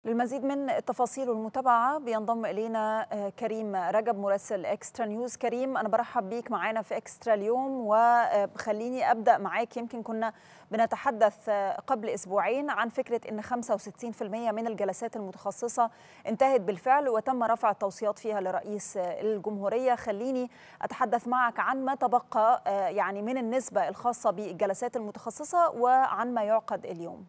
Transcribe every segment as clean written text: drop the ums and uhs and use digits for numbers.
للمزيد من التفاصيل والمتابعة بينضم إلينا كريم رجب مراسل إكسترا نيوز. كريم، أنا برحب بيك معانا في إكسترا اليوم، وخليني أبدأ معاك. يمكن كنا بنتحدث قبل أسبوعين عن فكرة أن 65% من الجلسات المتخصصة انتهت بالفعل وتم رفع التوصيات فيها لرئيس الجمهورية. خليني أتحدث معك عن ما تبقى يعني من النسبة الخاصة بالجلسات المتخصصة وعن ما يعقد اليوم.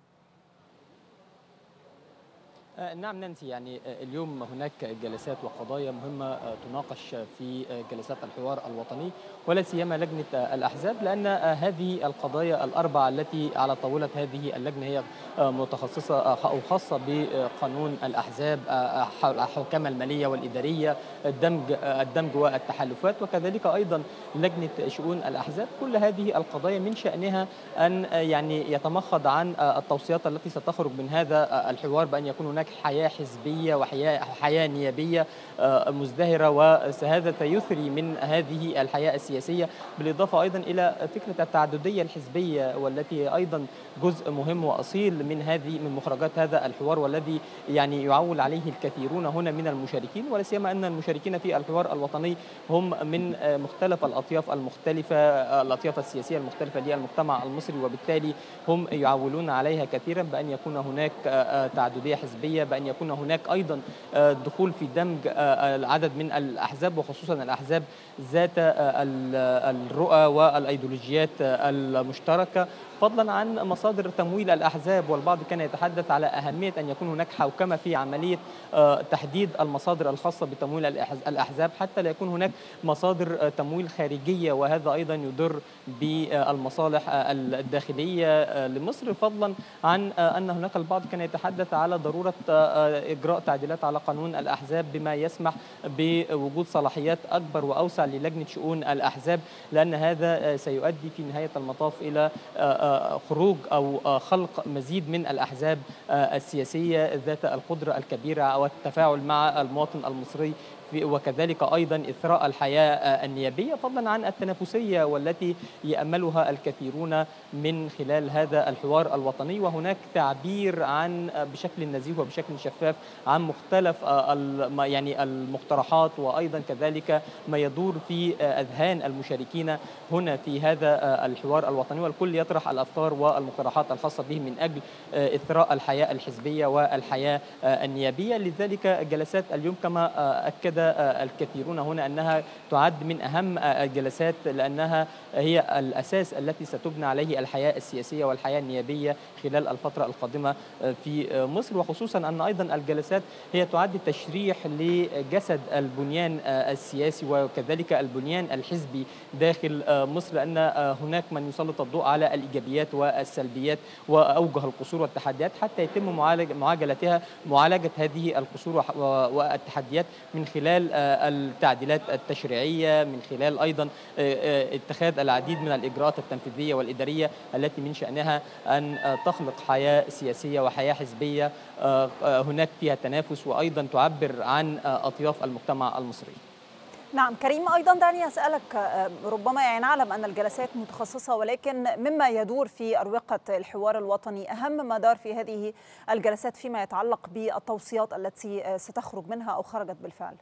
نعم نانسي، يعني اليوم هناك جلسات وقضايا مهمة تناقش في جلسات الحوار الوطني، ولا سيما لجنة الأحزاب، لأن هذه القضايا الأربعة التي على طاولة هذه اللجنة هي متخصصة أو خاصة بقانون الأحزاب، الحوكمة المالية والإدارية، الدمج والتحالفات، وكذلك أيضا لجنة شؤون الأحزاب. كل هذه القضايا من شأنها أن يعني يتمخض عن التوصيات التي ستخرج من هذا الحوار بأن يكون هناك حياة حزبية وحياة نيابية مزدهرة، وهذا سيثري من هذه الحياة السياسية، بالإضافة أيضا إلى فكرة التعددية الحزبية، والتي أيضا جزء مهم وأصيل من مخرجات هذا الحوار، والذي يعني يعول عليه الكثيرون هنا من المشاركين، ولا سيما أن المشاركين في الحوار الوطني هم من مختلف الأطياف المختلفة، الأطياف السياسية المختلفة للمجتمع المصري، وبالتالي هم يعولون عليها كثيرا بأن يكون هناك تعددية حزبية، بأن يكون هناك أيضا دخول في دمج العدد من الأحزاب، وخصوصا الأحزاب ذات الرؤى والأيديولوجيات المشتركة، فضلا عن مصادر تمويل الأحزاب. والبعض كان يتحدث على أهمية أن يكون هناك حوكمة في عملية تحديد المصادر الخاصة بتمويل الأحزاب، حتى لا يكون هناك مصادر تمويل خارجية، وهذا أيضا يضر بالمصالح الداخلية لمصر، فضلا عن أن هناك البعض كان يتحدث على ضرورة إجراء تعديلات على قانون الأحزاب بما يسمح بوجود صلاحيات أكبر وأوسع للجنة شؤون الأحزاب، لأن هذا سيؤدي في نهاية المطاف إلى خروج أو خلق مزيد من الأحزاب السياسية ذات القدرة الكبيرة والتفاعل مع المواطن المصري، وكذلك أيضا إثراء الحياة النيابية، فضلا عن التنافسية والتي يأملها الكثيرون من خلال هذا الحوار الوطني. وهناك تعبير عن بشكل نزيه وبشكل شفاف عن مختلف يعني المقترحات، وأيضا كذلك ما يدور في أذهان المشاركين هنا في هذا الحوار الوطني، والكل يطرح الأفكار والمقترحات الخاصة به من أجل إثراء الحياة الحزبية والحياة النيابية. لذلك جلسات اليوم كما أكد الكثيرون هنا أنها تعد من أهم الجلسات، لأنها هي الأساس التي ستبنى عليه الحياة السياسية والحياة النيابية خلال الفترة القادمة في مصر، وخصوصا أن أيضا الجلسات هي تعد تشريح لجسد البنيان السياسي وكذلك البنيان الحزبي داخل مصر، لأن هناك من يسلط الضوء على الإيجابيات والسلبيات وأوجه القصور والتحديات حتى يتم معالجة هذه القصور والتحديات من خلال التعديلات التشريعية، من خلال أيضا اتخاذ العديد من الإجراءات التنفيذية والإدارية التي من شأنها أن تخلق حياة سياسية وحياة حزبية هناك فيها تنافس، وأيضا تعبر عن أطياف المجتمع المصري. نعم كريم، أيضا دعني أسألك، ربما يعني نعلم أن الجلسات متخصصة، ولكن مما يدور في أروقة الحوار الوطني أهم ما دار في هذه الجلسات فيما يتعلق بالتوصيات التي ستخرج منها أو خرجت بالفعل.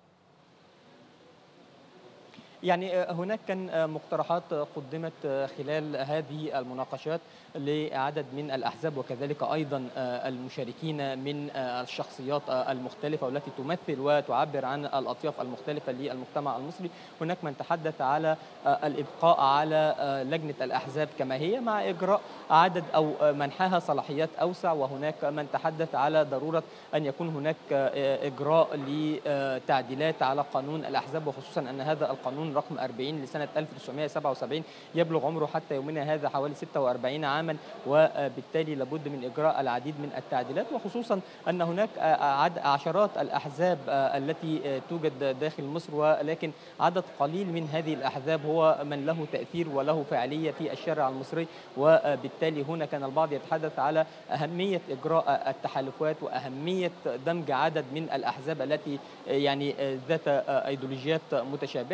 يعني هناك كان مقترحات قدمت خلال هذه المناقشات لعدد من الأحزاب، وكذلك أيضا المشاركين من الشخصيات المختلفة والتي تمثل وتعبر عن الأطياف المختلفة للمجتمع المصري. هناك من تحدث على الإبقاء على لجنة الأحزاب كما هي مع إجراء عدد أو منحها صلاحيات أوسع، وهناك من تحدث على ضرورة أن يكون هناك إجراء لتعديلات على قانون الأحزاب، وخصوصا أن هذا القانون رقم 40 لسنة 1977 يبلغ عمره حتى يومنا هذا حوالي 46 عاما، وبالتالي لابد من إجراء العديد من التعديلات، وخصوصا أن هناك عشرات الأحزاب التي توجد داخل مصر، ولكن عدد قليل من هذه الأحزاب هو من له تأثير وله فاعلية في الشارع المصري، وبالتالي هنا كان البعض يتحدث على أهمية إجراء التحالفات وأهمية دمج عدد من الأحزاب التي يعني ذات أيديولوجيات متشابهة،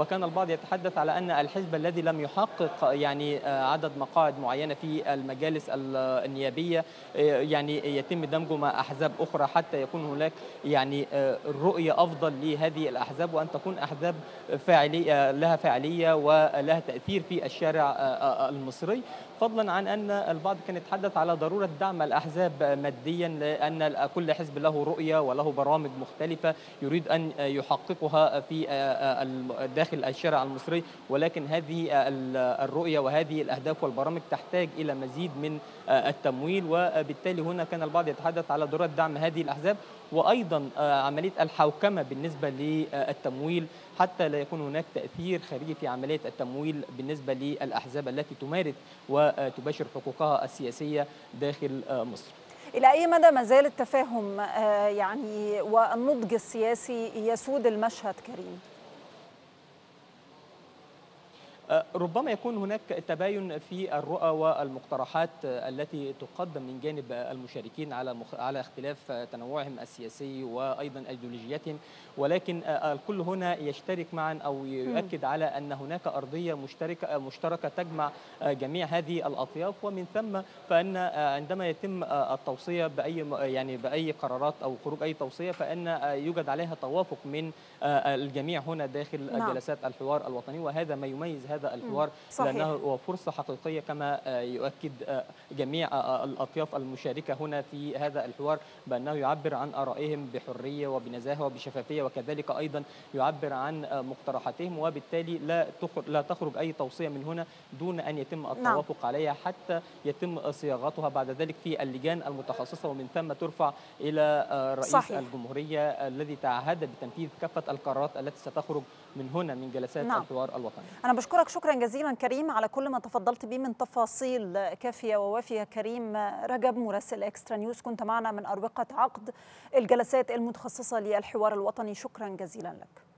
وكان البعض يتحدث على أن الحزب الذي لم يحقق يعني عدد مقاعد معينة في المجالس النيابية يعني يتم دمجه مع أحزاب أخرى حتى يكون هناك يعني رؤية أفضل لهذه الأحزاب، وأن تكون أحزاب فاعلية لها فاعلية ولها تأثير في الشارع المصري، فضلا عن أن البعض كان يتحدث على ضرورة دعم الأحزاب ماديا، لأن كل حزب له رؤية وله برامج مختلفة يريد أن يحققها في داخل الشارع المصري، ولكن هذه الرؤية وهذه الأهداف والبرامج تحتاج إلى مزيد من التمويل، وبالتالي هنا كان البعض يتحدث على ضرورة دعم هذه الأحزاب، وأيضا عملية الحوكمة بالنسبة للتمويل حتى لا يكون هناك تأثير خارجي في عملية التمويل بالنسبة للأحزاب التي تمارس وتباشر حقوقها السياسية داخل مصر. إلى أي مدى ما زال التفاهم يعني والنضج السياسي يسود المشهد كريم؟ ربما يكون هناك تباين في الرؤى والمقترحات التي تقدم من جانب المشاركين على اختلاف تنوعهم السياسي وايضا ايديولوجيتهم، ولكن الكل هنا يشترك معا او يؤكد على ان هناك ارضيه مشتركه تجمع جميع هذه الاطياف، ومن ثم فان عندما يتم التوصيه باي قرارات او خروج اي توصيه فان يوجد عليها توافق من الجميع هنا داخل جلسات الحوار الوطني، وهذا ما يميز هذا الحوار لأنه هو فرصة حقيقية كما يؤكد جميع الأطياف المشاركة هنا في هذا الحوار بأنه يعبر عن آرائهم بحرية وبنزاهة وبشفافية، وكذلك أيضا يعبر عن مقترحاتهم، وبالتالي لا تخرج أي توصية من هنا دون أن يتم التوافق عليها حتى يتم صياغتها بعد ذلك في اللجان المتخصصة، ومن ثم ترفع إلى رئيس الجمهورية الذي تعهد بتنفيذ كافة القرارات التي ستخرج من هنا من جلسات الحوار الوطني. أنا بشكرك شكرا جزيلا كريم على كل ما تفضلت به من تفاصيل كافية ووافية. كريم رجب مراسل إكسترا نيوز كنت معنا من أروقة عقد الجلسات المتخصصة للحوار الوطني، شكرا جزيلا لك.